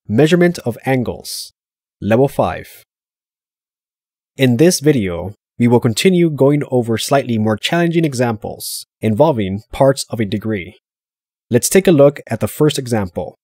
Measurement of angles, Level 5. In this video, we will continue going over slightly more challenging examples involving parts of a degree. Let's take a look at the first example.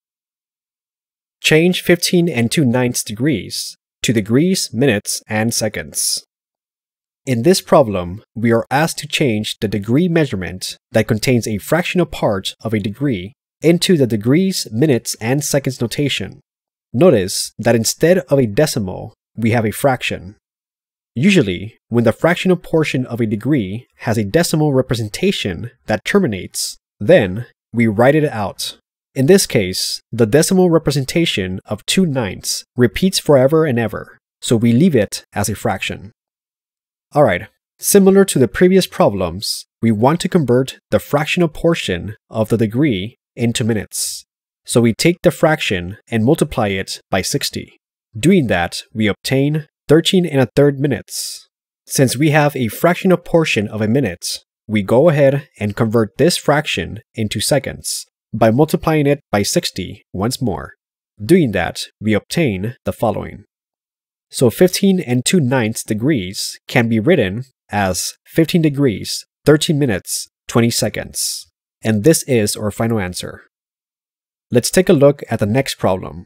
Change 15 2/9 degrees to degrees, minutes, and seconds. In this problem, we are asked to change the degree measurement that contains a fractional part of a degree into the degrees, minutes, and seconds notation. Notice that instead of a decimal, we have a fraction. Usually, when the fractional portion of a degree has a decimal representation that terminates, then we write it out. In this case, the decimal representation of 2/9 repeats forever and ever, so we leave it as a fraction. Alright, similar to the previous problems, we want to convert the fractional portion of the degree into minutes. So we take the fraction and multiply it by 60. Doing that, we obtain 13 1/3 minutes. Since we have a fractional portion of a minute, we go ahead and convert this fraction into seconds by multiplying it by 60 once more. Doing that, we obtain the following. So 15 2/9 degrees can be written as 15 degrees, 13 minutes, 20 seconds. And this is our final answer. Let's take a look at the next problem.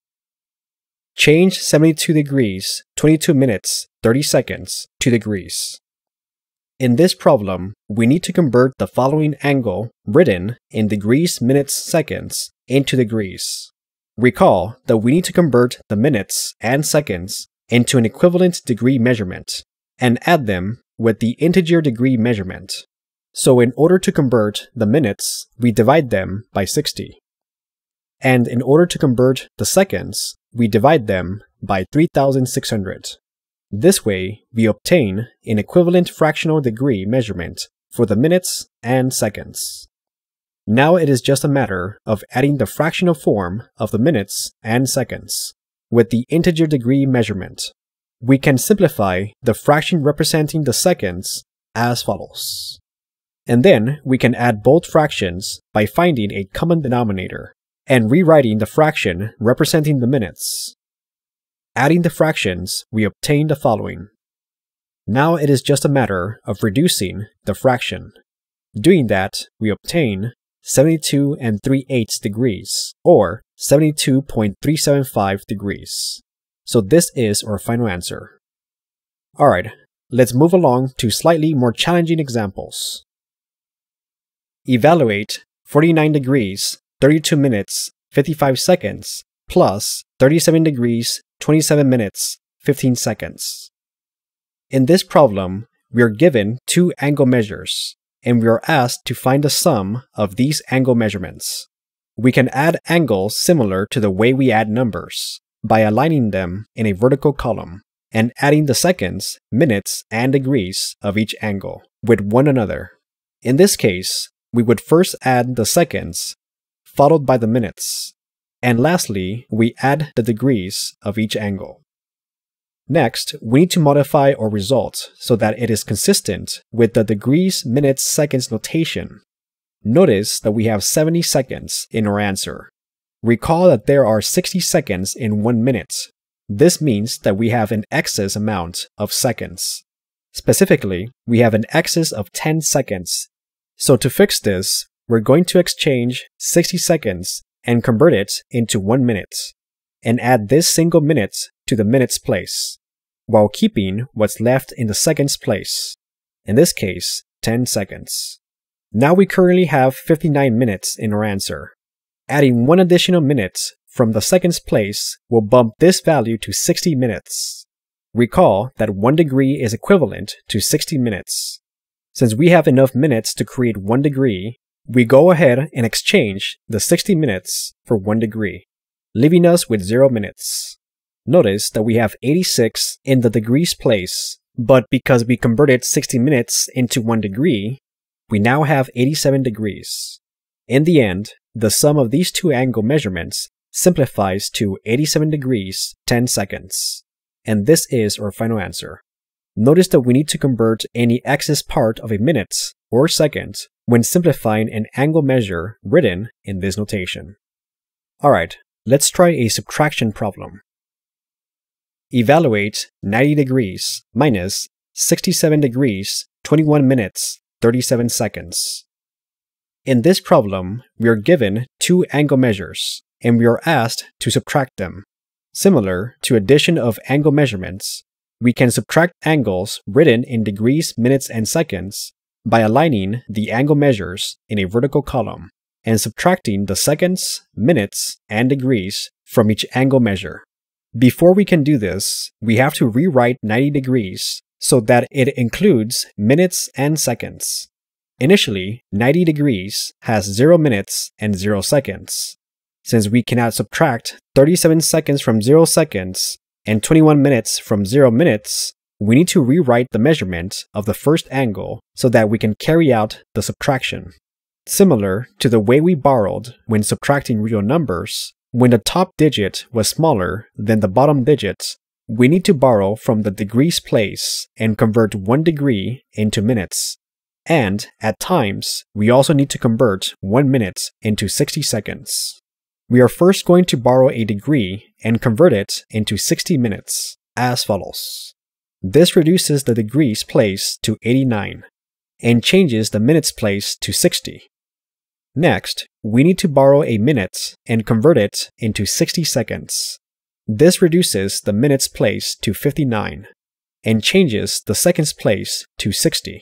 Change 72 degrees, 22 minutes, 30 seconds to degrees. In this problem, we need to convert the following angle written in degrees, minutes, seconds into degrees. Recall that we need to convert the minutes and seconds into an equivalent degree measurement and add them with the integer degree measurement. So in order to convert the minutes, we divide them by 60. And in order to convert the seconds, we divide them by 3,600. This way, we obtain an equivalent fractional degree measurement for the minutes and seconds. Now it is just a matter of adding the fractional form of the minutes and seconds with the integer degree measurement. We can simplify the fraction representing the seconds as follows. And then we can add both fractions by finding a common denominator and rewriting the fraction representing the minutes. Adding the fractions, we obtain the following. Now it is just a matter of reducing the fraction. Doing that, we obtain 72 3/8 degrees, or 72.375 degrees. So this is our final answer. Alright, let's move along to slightly more challenging examples. Evaluate 49 degrees, 32 minutes, 55 seconds, plus 37 degrees, 27 minutes, 15 seconds. In this problem, we are given two angle measures, and we are asked to find the sum of these angle measurements. We can add angles similar to the way we add numbers, by aligning them in a vertical column, and adding the seconds, minutes, and degrees of each angle with one another. In this case, we would first add the seconds, followed by the minutes, and lastly, we add the degrees of each angle. Next, we need to modify our result so that it is consistent with the degrees, minutes, seconds notation. Notice that we have 70 seconds in our answer. Recall that there are 60 seconds in 1 minute. This means that we have an excess amount of seconds. Specifically, we have an excess of 10 seconds. So to fix this, we're going to exchange 60 seconds and convert it into 1 minute, and add this single minute to the minutes place, while keeping what's left in the seconds place, in this case, 10 seconds. Now we currently have 59 minutes in our answer. Adding one additional minute from the seconds place will bump this value to 60 minutes. Recall that 1 degree is equivalent to 60 minutes. Since we have enough minutes to create 1 degree, we go ahead and exchange the 60 minutes for 1 degree, leaving us with 0 minutes. Notice that we have 86 in the degrees place, but because we converted 60 minutes into 1 degree, we now have 87 degrees. In the end, the sum of these two angle measurements simplifies to 87 degrees, 10 seconds. And this is our final answer. Notice that we need to convert any excess part of a minute or second when simplifying an angle measure written in this notation. Alright, Let's try a subtraction problem. Evaluate 90 degrees minus 67 degrees, 21 minutes, 37 seconds. In this problem, we are given two angle measures, and we are asked to subtract them. Similar to addition of angle measurements, we can subtract angles written in degrees, minutes, and seconds by aligning the angle measures in a vertical column and subtracting the seconds, minutes, and degrees from each angle measure. Before we can do this, we have to rewrite 90 degrees so that it includes minutes and seconds. Initially, 90 degrees has 0 minutes and 0 seconds. Since we cannot subtract 37 seconds from 0 seconds and 21 minutes from 0 minutes, we need to rewrite the measurement of the first angle so that we can carry out the subtraction. Similar to the way we borrowed when subtracting real numbers, when the top digit was smaller than the bottom digit, we need to borrow from the degrees place and convert 1 degree into minutes. And, at times, we also need to convert 1 minute into 60 seconds. We are first going to borrow a degree and convert it into 60 minutes, as follows. This reduces the degrees place to 89 and changes the minutes place to 60. Next, we need to borrow a minute and convert it into 60 seconds. This reduces the minutes place to 59 and changes the seconds place to 60.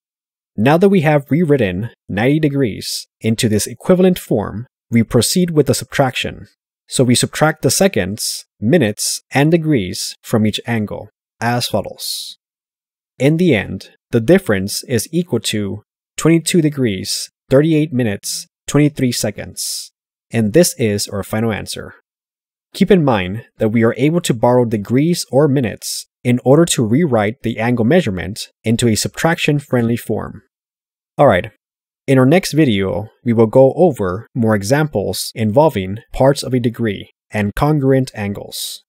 Now that we have rewritten 90 degrees into this equivalent form, we proceed with the subtraction. So we subtract the seconds, minutes, and degrees from each angle, as follows. In the end, the difference is equal to 22 degrees, 38 minutes, 23 seconds. And this is our final answer. Keep in mind that we are able to borrow degrees or minutes in order to rewrite the angle measurement into a subtraction-friendly form. Alright, in our next video, we will go over more examples involving parts of a degree and congruent angles.